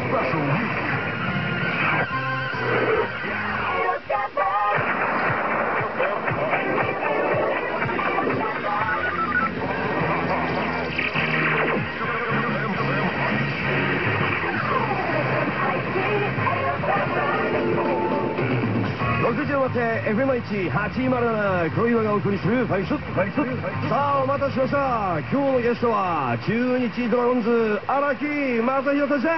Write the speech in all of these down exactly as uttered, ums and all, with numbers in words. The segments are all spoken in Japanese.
ろくじを待って エフエムワンはちまるなな 黒岩がお送りするファイスファイス。さあお待たせしました。今日のゲストは中日ドラゴンズ荒木正弘選手です。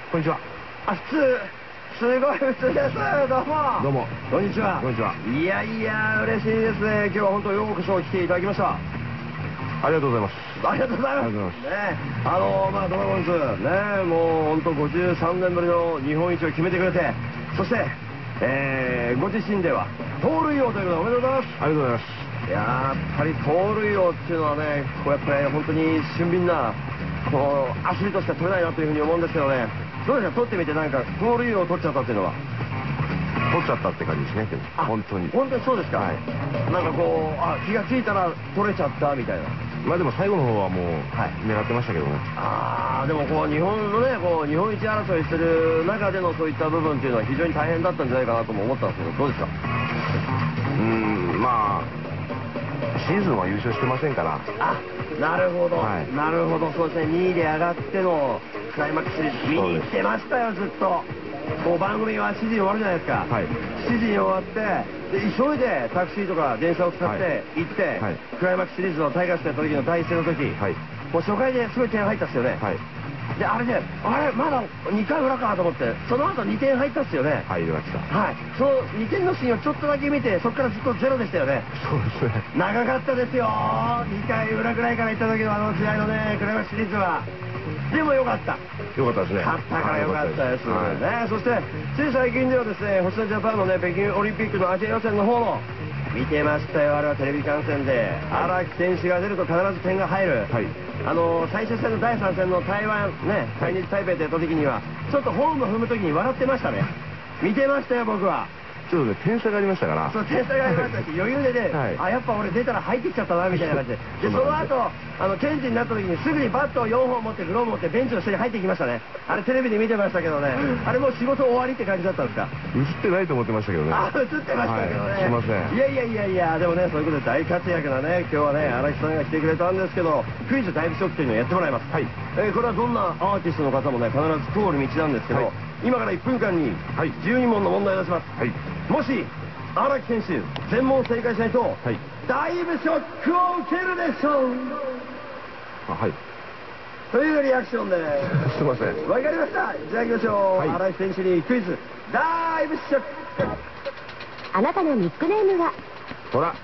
こんにちは。 あ、普通すごい普通です。どうもどうもこんにちは。 こんにちは。 いやいや嬉しいですね。今日は本当ようこそ来ていただきました。 ありがとうございます。 ありがとうございます。ね、あのまあドラゴンズね、もう本当ごじゅうさんねんぶりの日本一を決めてくれて、そして、えー、ご自身では盗塁王ということでおめでとうございます。 ありがとうございます。 いややっぱり盗塁王っていうのはね、こうやっぱり本当に俊敏なこうアスリートしか取れないなというふうに思うんですけどね、どうですか、取ってみて、なんか盗塁王を取っちゃったっていうのは。 取っちゃったって感じですね。本当に本当にそうですか。はい、なんかこうあ気がついたら取れちゃったみたいな。 まあでも最後の方はもう狙ってましたけどね。 ああでもこう日本のねこう日本一争いしてる中でのそういった部分っていうのは非常に大変だったんじゃないかなとも思ったんですけど、どうですか。 うーんまあシーズンは優勝してませんから。 あ、なるほど、 はい、 なるほど。そうですね、にいで上がってのクライマックスシリーズ見に行ってましたよ、ずっと。こう番組はしちじに終わるじゃないですか。はい、しちじに終わってで急いでタクシーとか電車を使って行って、はい、クライマックスシリーズのタイガースとやった時の第一戦の時、はい、もう初回ですごい点入ったっすよね。はい、であれであれまだにかい裏かと思って、その後にてん入ったっすよね。 入りました。 はい、そのにてんのシーンをちょっとだけ見て、そこからずっとゼロでしたよね。 そうですね、 長かったですよ。にかい裏ぐらいから行った時のあの試合のねクライマックスシリーズは。でもよかった。 よかったですね。 勝ったからよかったですね。はい、そしてつい最近ではですね、星野ジャパンのね北京オリンピックのアジア予選の方の見てましたよ。あれはテレビ観戦で荒木選手が出ると必ず点が入る。はい、あの最終戦のだいさん戦の台湾ね対日台北でやった時にはちょっとホームを踏む時に笑ってましたね。見てましたよ僕は。 ちょっとね点差がありましたから。 そう点差がありましたし余裕でね、はい、あやっぱ俺出たら入ってきちゃったなみたいな感じで、でその後あのチェンジになった時にすぐにバットをよんほん持ってグローブ持ってベンチの下に入ってきましたね。あれテレビで見てましたけどね、あれもう仕事終わりって感じだったんですか。 映ってないと思ってましたけどね。 あ映ってましたけどね、はい、 すいません。 いやいやいやいや、でもねそういうことで大活躍なね今日はね荒木さんが来てくれたんですけど、クイズ大部ショックというのをやってもらいます。はい、えー、これはどんなアーティストの方もね必ず通る道なんですけど、はい、今からいっぷんかんにじゅうにもんの問題を出します。はい、もし荒木選手全問正解しないと、はい、だいぶショックを受けるでしょう。 あ、はい、 というリアクションですすいません。 わかりました。じゃあ行きましょう。荒、はい、木選手にクイズだいぶショック。 あなたのニックネームは？ トラ。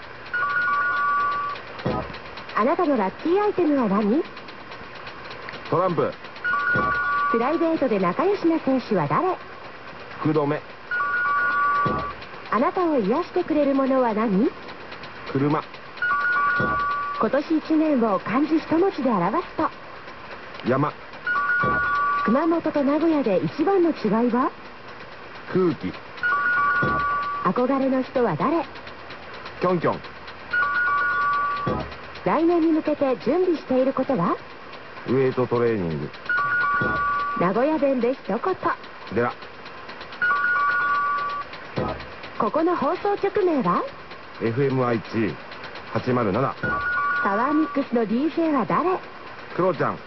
あなたのラッキーアイテムは何？ トランプ。 プライベートで仲良しな選手は誰？ 福留。 あなたを癒してくれるものは何？ 車。 今年いちねんを漢字一文字で表すと？ 山。 熊本と名古屋で一番の違いは？ 空気。 憧れの人は誰？ キョンキョン。 来年に向けて準備していることは？ ウエイトトレーニング。 名古屋弁で一言。 ではここの放送局名は？ エフエムアイチはちまるなな。 パワーミックスの ディージェー は誰？ クロちゃん。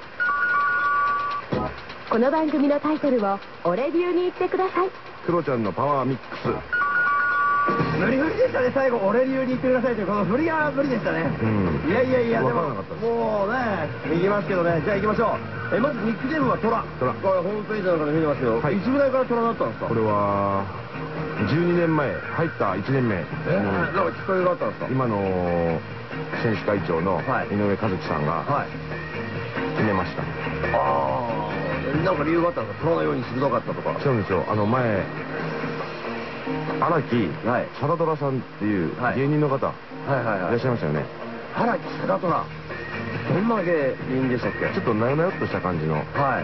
この番組のタイトルを俺流に言ってください。 クロちゃんのパワーミックス。 無理無理でしたね。最後俺流に言ってくださいというこの振りが無理でしたね。うん、いやいやいやでももうねいきますけどね。じゃあ行きましょう。えまずニックネームはトラ。トラこれホームページなんかで見てますけど、はい、いつぐらいからトラだったんですか？これはじゅうにねんまえ入ったいちねんめ。えー、なんかきっかけがあったんですか？ 今の選手会長の井上和樹さんが決めました。 ああ、なんか理由があったんですか？トラのように鋭かったとか。 そうなんですよ。あの前荒木貞虎さんっていう芸人の方いらっしゃいましたよね。 荒木貞虎、どんな芸人でしたっけ？ ちょっとなよなよっとした感じの。はいはい、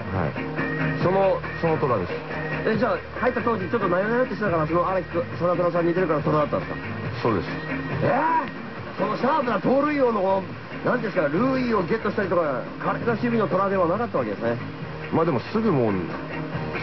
そのその虎です。 えじゃあ入った当時ちょっとなよなよってしてたから、その荒木貞虎さんに似てるから虎だったんですか？ そうです。 ええー、そのシャープな盗塁王の何ですか、塁をゲットしたりとか華麗な守備の虎ではなかったわけですね。 まあでもすぐもう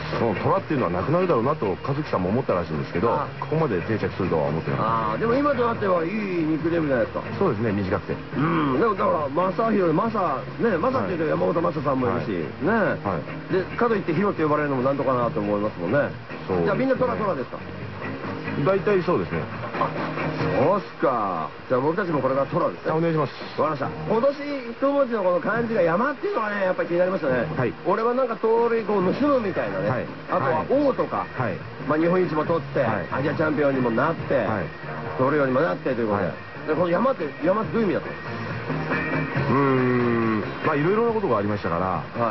その虎っていうのはなくなるだろうなと和樹さんも思ったらしいんですけど、ここまで定着するとは思ってなかった。 ああ、でも今となってはいいニックネームじゃないですか。 そうですね、短くて。 うん、でもだから正弘、正ね、正っていうと山本昌さんもいるし、ね、はい、でかといってヒロって呼ばれるのもなんとかなと思いますもんね。そうじゃあみんな虎虎ですか？ 大体そうですね。 あ、そうっすか。じゃあ僕たちもこれから虎ですね。 お願いします。 わかりました。今年一文字のこの漢字が山っていうのがね、やっぱり気になりましたね。はい。俺はなんか通りこう盗むみたいなね。はい。あとは王とか、はい。まあ日本一も取って、アジアチャンピオンにもなって、はい。取るようにもなってということで。でこの山って山ってどういう意味だと？ うーん、まあいろいろなことがありましたから、はい。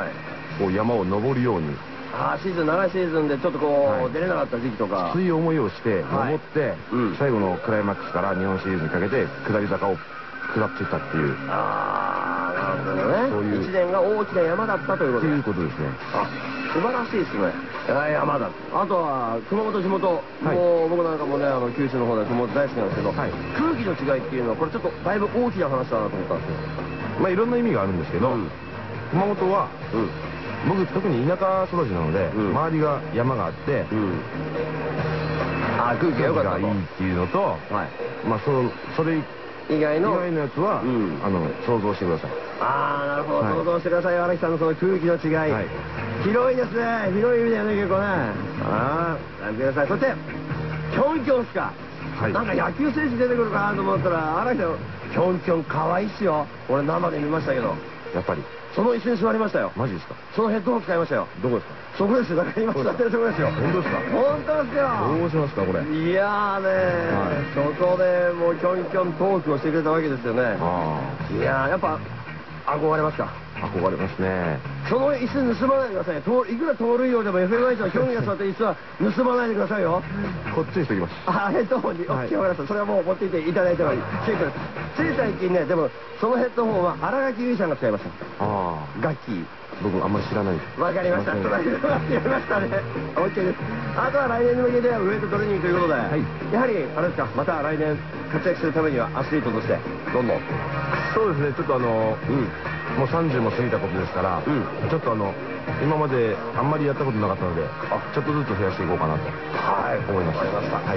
こう山を登るように。 ああ、シーズン長いシーズンでちょっとこう、はい、出れなかった時期とかきつい思いをして登って、はいうん、最後のクライマックスから日本シリーズにかけて下り坂を下っていったっていう。 ああ、なるほどね。そういういちねんが大きな山だったということで。ということですね。 あ、素晴らしいですね。山だ。あとは熊本地元、はい、もう僕なんかもねあの九州の方で熊本大好きなんですけど、はい、空気の違いっていうのはこれちょっとだいぶ大きな話だなと思ったんですよ。 まあいろんな意味があるんですけど、うん、熊本は、うん僕特に田舎育ちなので、うん、周りが山があって、うん、 あ空気が良かったといいっていうのと、はい、まあそそれ以外のやつは、うん、あの想像してください。 ああなるほど、はい、想像してください。荒木さんのその空気の違い、はい、広いですね。広い意味だよね結構ね。ああやってください。そしてキョンキョンっすか、はい、なんか野球選手出てくるかなと思ったら荒木さんキョンキョン可愛いっすよ。俺生で見ましたけどやっぱりその椅子に座りましたよ。 マジですか？ そのヘッドホン使いましたよ。 どこですか？ そこですよ。だから今座ってるとこですよ。 本当ですか？ 本当ですよ。 どうしますかこれ。 いやーねー、はい、そこでもうキョンキョントークをしてくれたわけですよね。いやーやっぱ憧れますか？ 憧れますね。 その椅子盗まないでください。いくら盗塁王でも エフエムアイ の興味が座った椅子は盗まないでくださいよ。 こっちにしておきます。 あ、ヘッドホンに。オッケー、わかりました。それはもう持っていていただいてもいい。結構です。つい最近ね、でもそのヘッドホンは新垣結衣さんが使いました。ああ。楽器。 僕あんまり知らないです。 わかりました。それはやりましたね。オッケーです。あとは来年に向けてウエイトトレーニングということで、はい、やはりあれですか、また来年活躍するためにはアスリートとしてどんどん。 そうですね。ちょっとあの、うん。もうさんじゅうも過ぎたことですから、うん、ちょっとあの今まであんまりやったことなかったのでちょっとずつ増やしていこうかなと思いました。はい。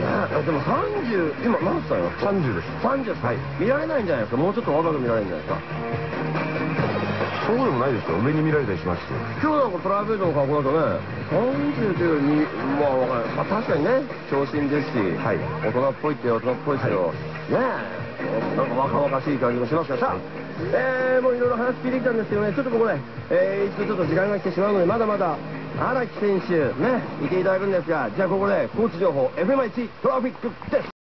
でもさんじゅう今何歳よ？ さんじゅうです。 さんじゅうです。はい。見られないんじゃないですか？もうちょっと若く見られるんじゃないですか？ そうでもないですよ。上に見られたりしますし。 今日なんかプライベートの格好だとねさんじゅうというよりまあわかんない、まあ、確かにね長身ですし、はい、大人っぽいって大人っぽいですけど、はい、ねえなんか若々しい感じもしますからさ、はい、えー、もういろいろ話聞いてきたんですけどね、ちょっとここで、えー、一度ちょっと時間が来てしまうのでまだまだ荒木選手ねいていただくんですが、じゃあここで交通情報 エフエムアイ トラフィックです。